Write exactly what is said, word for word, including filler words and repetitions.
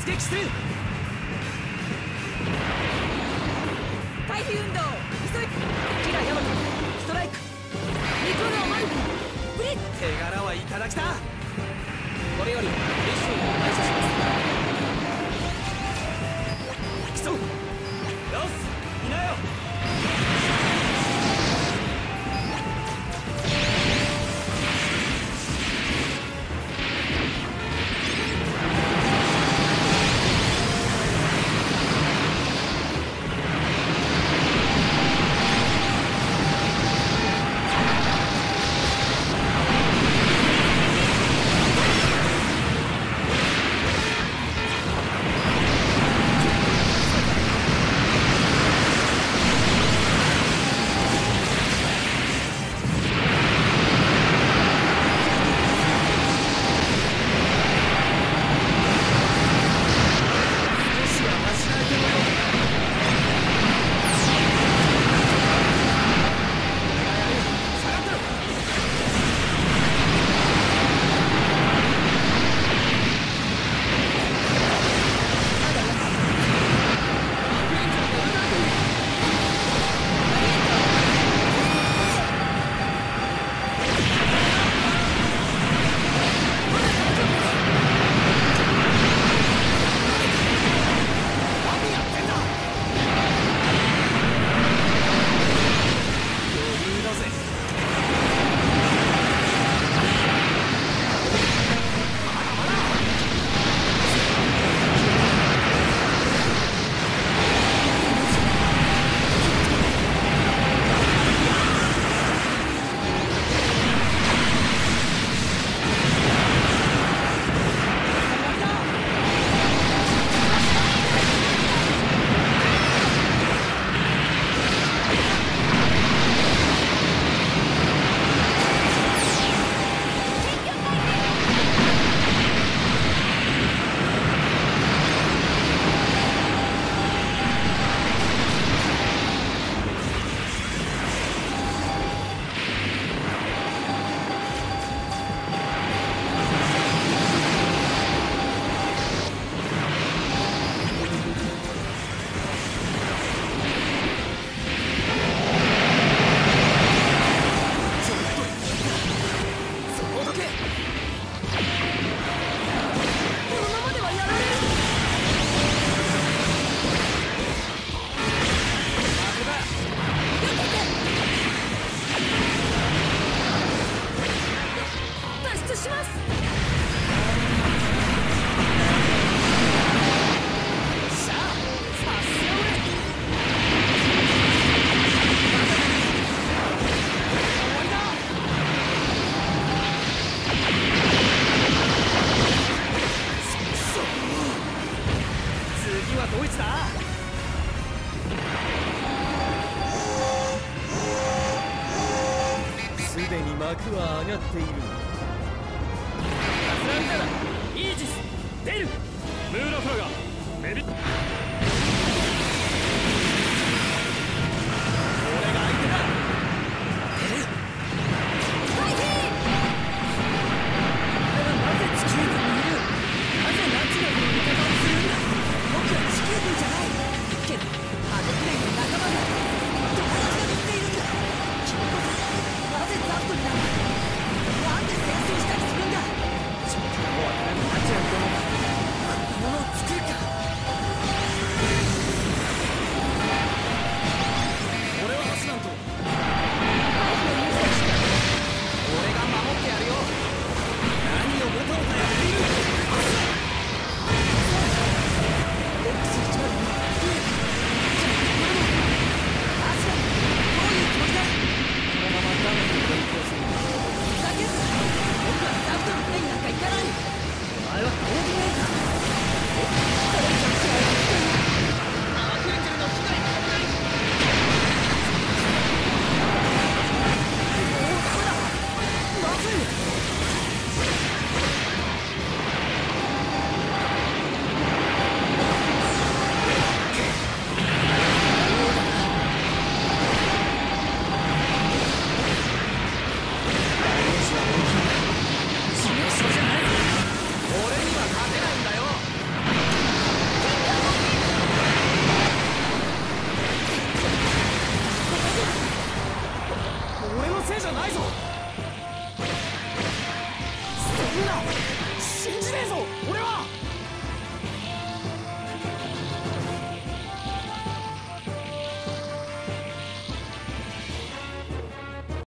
出撃する。回避運動急い。キラヤマトストライク。ニコルオマルブリッツ。手柄はいただきだ。これよりミッションを開始します。競う。よしいなよ。 幕は上がっている。 アスランザラ、イージス、出る。 ムーラフラガ、メリッ。 俺が相手だ。出る。ファイティー。俺はなぜ地球軍にいる。なぜナチュラルの味方をするんだ。僕は地球軍じゃない。けどアデプレイの仲間が友達が言っているんだ。君こそなぜザストになるんだ。なんで戦争したりするんだ。力を与えるナチュラル殿がこのものを作るか。 えぞ。